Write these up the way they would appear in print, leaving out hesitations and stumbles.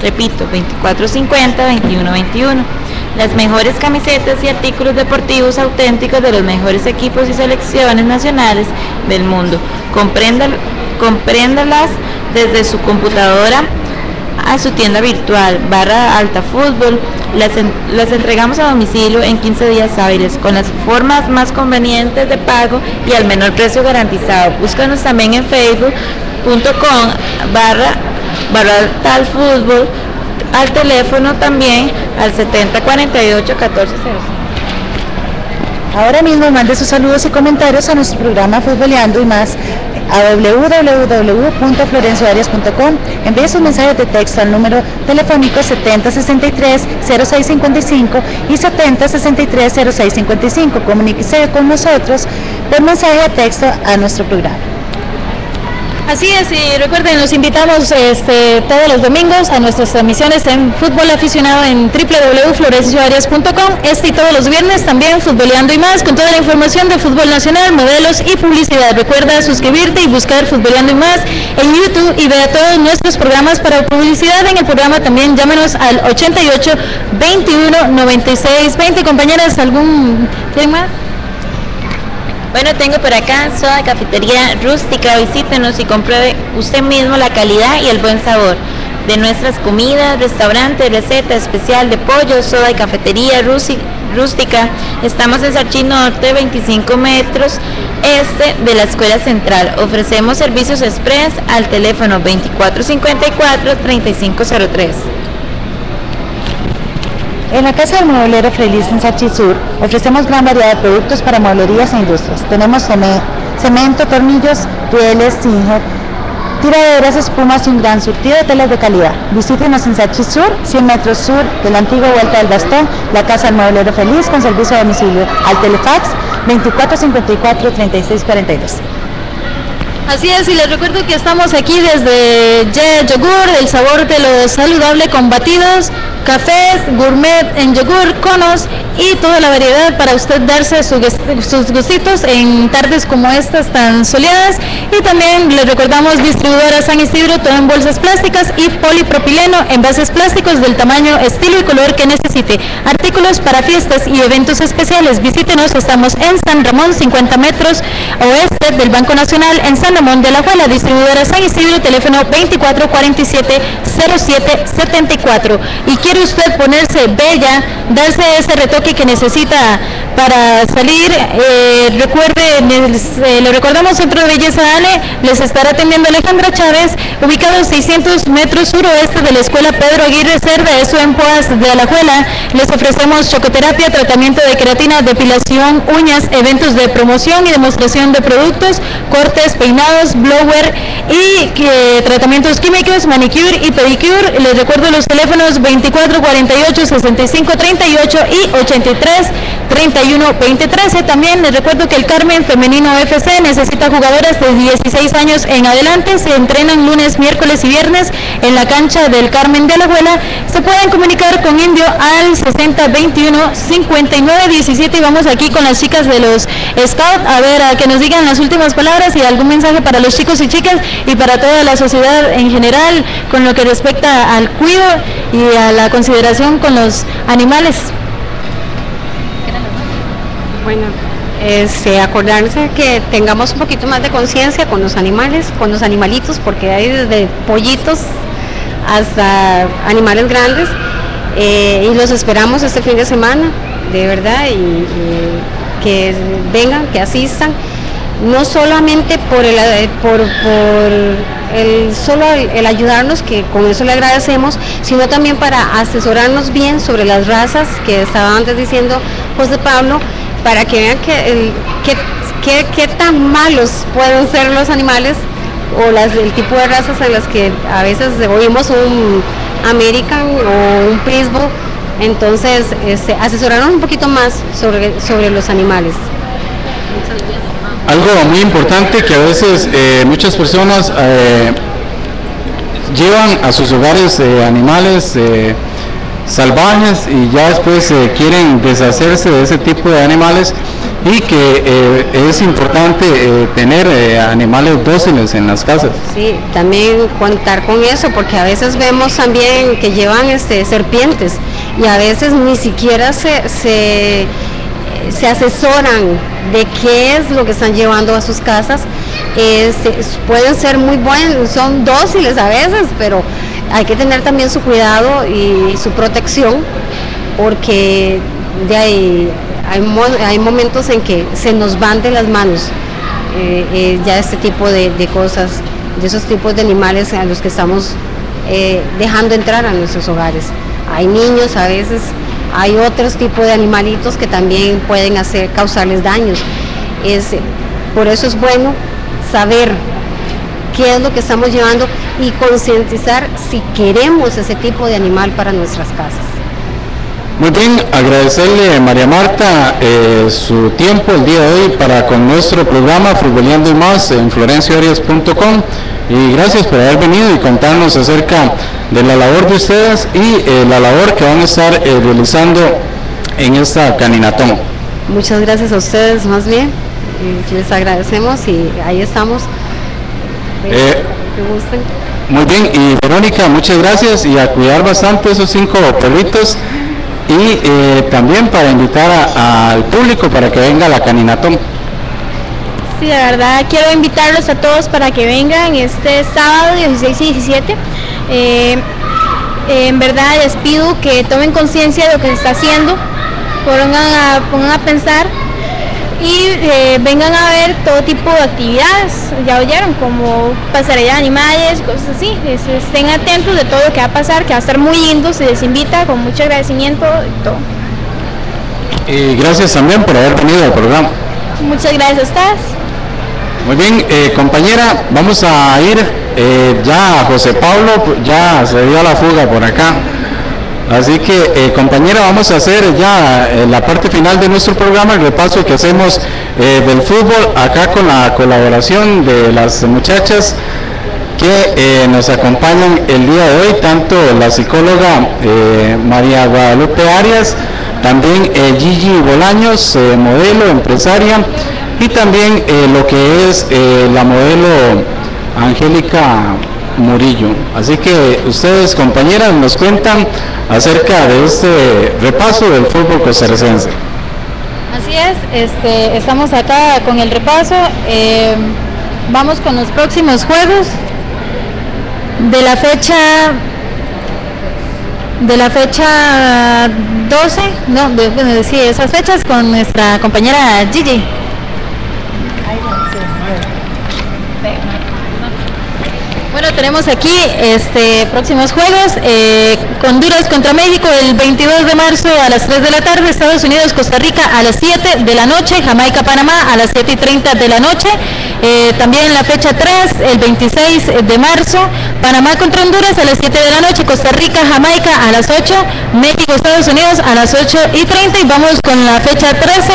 Repito, 2450-2121. Las mejores camisetas y artículos deportivos auténticos de los mejores equipos y selecciones nacionales del mundo. Compréndalas desde su computadora a su tienda virtual, /altafútbol. Las entregamos a domicilio en 15 días hábiles, con las formas más convenientes de pago y al menor precio garantizado. Búscanos también en facebook.com/talfútbol, al teléfono también al 7048-1405. Ahora mismo mande sus saludos y comentarios a nuestro programa Futboleando y Más a www.florencioarias.com. Envíe sus mensajes de texto al número telefónico 7063-0655 y 7063-0655. Comuníquese con nosotros por mensaje de texto a nuestro programa. Así es, y recuerden, los invitamos todos los domingos a nuestras transmisiones en Fútbol Aficionado en www.florencioarias.com, y todos los viernes también Futboleando y Más, con toda la información de fútbol nacional, modelos y publicidad. Recuerda suscribirte y buscar Futboleando y Más en YouTube y vea todos nuestros programas para publicidad. En el programa también llámenos al 88 21 96 20. Compañeras, ¿algún tema? Bueno, tengo por acá Soda Cafetería Rústica. Visítenos y compruebe usted mismo la calidad y el buen sabor de nuestras comidas, restaurante, receta especial de pollo. Soda y Cafetería Rústica. Estamos en Sarchí Norte, 25 metros este de la Escuela Central. Ofrecemos servicios express al teléfono 2454-3503. En la Casa del Mueblero Feliz en Sarchí Sur ofrecemos gran variedad de productos para mueblerías e industrias. Tenemos cemento, tornillos, rieles, zinc, tiraderas, espumas y un gran surtido de telas de calidad. Visítenos en Sarchí Sur, 100 metros sur de la antigua Vuelta del Bastón, la Casa del Mueblero Feliz con servicio a domicilio al telefax 2454-3642. Así es, y les recuerdo que estamos aquí desde Yogur, el sabor de lo saludable con batidos, cafés, gourmet en yogur, conos y toda la variedad para usted darse sus gustitos en tardes como estas tan soleadas. Y también les recordamos distribuidora San Isidro, todo en bolsas plásticas y polipropileno, envases plásticos del tamaño, estilo y color que necesite. Artículos para fiestas y eventos especiales. Visítenos, estamos en San Ramón, 50 metros oeste del Banco Nacional, en San Ramón de la Juela. Distribuidora San Isidro, teléfono 2447-0774. Y quiere usted ponerse bella, darse ese retoque que necesita para salir, le recordamos Centro de Belleza Ale, les estará atendiendo Alejandra Chávez, ubicado 600 metros suroeste de la Escuela Pedro Aguirre Cerda, eso en Poas de Alajuela. Les ofrecemos chocoterapia, tratamiento de queratina, depilación, uñas, eventos de promoción y demostración de productos, cortes, peinados, blower y tratamientos químicos, manicure y pedicure. Les recuerdo los teléfonos 2448-6538 y 83-31-2013. También les recuerdo que el Carmen Femenino FC necesita jugadoras de 16 años en adelante. Se entrenan lunes, miércoles y viernes en la cancha del Carmen de Alajuela. Se pueden comunicar con Indio al 6021-5917 y vamos aquí con las chicas de los Scouts a ver a que nos digan las últimas palabras y algún mensaje para los chicos y chicas y para toda la sociedad en general con lo que respecta al cuidado y a la consideración con los animales. Bueno, acordarse que tengamos un poquito más de conciencia con los animales, con los animalitos, porque hay desde pollitos hasta animales grandes, y los esperamos este fin de semana, de verdad, y que vengan, que asistan, no solamente por el ayudarnos, que con eso le agradecemos, sino también para asesorarnos bien sobre las razas que estaba antes diciendo José Pablo, para que vean qué tan malos pueden ser los animales o el tipo de razas en las que a veces oímos un American o un Pitbull. Entonces asesorarnos un poquito más sobre los animales. Algo muy importante que a veces muchas personas llevan a sus hogares animales salvajes y ya después quieren deshacerse de ese tipo de animales, y que es importante tener animales dóciles en las casas. Sí, también contar con eso, porque a veces vemos también que llevan serpientes y a veces ni siquiera se asesoran de qué es lo que están llevando a sus casas. Pueden ser muy buenos, son dóciles a veces, pero hay que tener también su cuidado y su protección, porque de ahí hay momentos en que se nos van de las manos ya este tipo de cosas, de esos tipos de animales a los que estamos dejando entrar a nuestros hogares. Hay niños, a veces hay otros tipos de animalitos que también pueden causarles daños. Por eso es bueno saber qué es lo que estamos llevando y concientizar si queremos ese tipo de animal para nuestras casas. Muy bien, agradecerle a María Marta su tiempo el día de hoy para con nuestro programa Futboleando y Más en florenciaarias.com, y gracias por haber venido y contarnos acerca de la labor de ustedes y la labor que van a estar realizando en esta caminatón. Muchas gracias a ustedes, más bien, les agradecemos y ahí estamos. Que gusten. Muy bien, y Verónica, muchas gracias, y a cuidar bastante esos 5 perritos. Y también para invitar al público para que venga a la caminatón. Sí, de verdad quiero invitarlos a todos para que vengan este sábado 16 y 17. En verdad les pido que tomen conciencia de lo que se está haciendo, pongan a pensar y vengan a ver todo tipo de actividades, ya oyeron, como pasarela de animales, cosas así. Estén atentos de todo lo que va a pasar, que va a estar muy lindo, se les invita con mucho agradecimiento y todo. Y gracias también por haber venido al programa. Muchas gracias a ustedes. Muy bien, compañera, vamos a ir ya a José Pablo, ya se dio la fuga por acá. Así que, compañera, vamos a hacer ya la parte final de nuestro programa, el repaso que hacemos del fútbol, acá con la colaboración de las muchachas que nos acompañan el día de hoy, tanto la psicóloga María Guadalupe Arias, también Gigi Bolaños, modelo, empresaria, y también lo que es la modelo Angélica Murillo. Así que ustedes, compañeras, nos cuentan acerca de este repaso del fútbol costarricense. Así es, estamos acá con el repaso. Vamos con los próximos juegos de la fecha 12, sí, esas fechas con nuestra compañera Gigi. Bueno, tenemos aquí próximos juegos, Honduras contra México el 22 de marzo a las 3 de la tarde, Estados Unidos, Costa Rica a las 7 de la noche, Jamaica, Panamá a las 7:30 de la noche, también la fecha 3, el 26 de marzo, Panamá contra Honduras a las 7 de la noche, Costa Rica, Jamaica a las 8, México, Estados Unidos a las 8:30, y vamos con la fecha 13.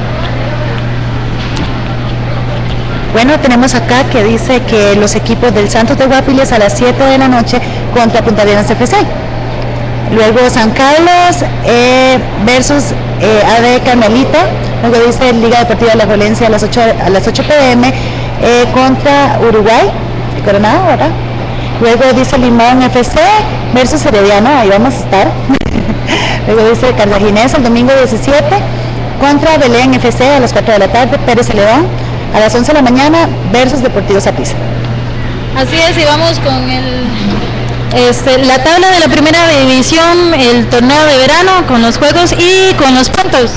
Bueno, tenemos acá que dice que los equipos del Santos de Guapiles a las 7 de la noche contra Punta Arenas FC. Luego San Carlos versus AD Carmelita. Luego dice Liga Deportiva de la Violencia a las 8 p.m. Contra Uruguay, Coronado, ¿verdad? Luego dice Limón FC versus Herediano, ahí vamos a estar. Luego dice Cartaginés el domingo 17 contra Belén FC a las 4 de la tarde, Pérez Celedón a las 11 de la mañana versus Deportivo Saprissa. Así es, y vamos con la tabla de la primera división, el torneo de verano, con los juegos y con los puntos.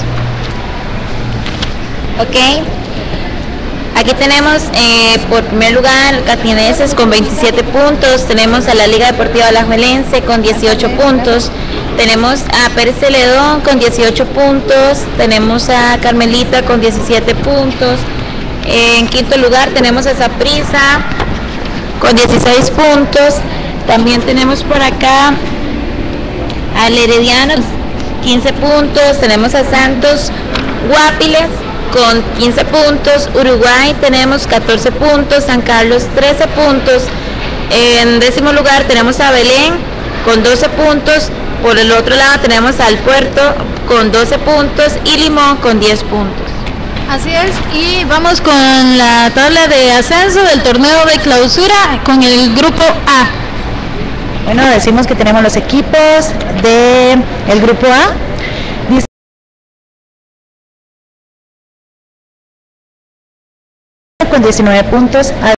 Ok, aquí tenemos por primer lugar Catineses con 27 puntos, tenemos a la Liga Deportiva Alajuelense con 18 puntos, tenemos a Pérez Celedón con 18 puntos, tenemos a Carmelita con 17 puntos, en quinto lugar tenemos a Saprissa con 16 puntos, también tenemos por acá al Herediano 15 puntos, tenemos a Santos Guapiles con 15 puntos, Uruguay tenemos 14 puntos, San Carlos 13 puntos, en décimo lugar tenemos a Belén con 12 puntos. Por el otro lado tenemos al Puerto con 12 puntos y Limón con 10 puntos. Así es, y vamos con la tabla de ascenso del torneo de clausura con el grupo A. Bueno, decimos que tenemos los equipos del grupo A. Con 19 puntos.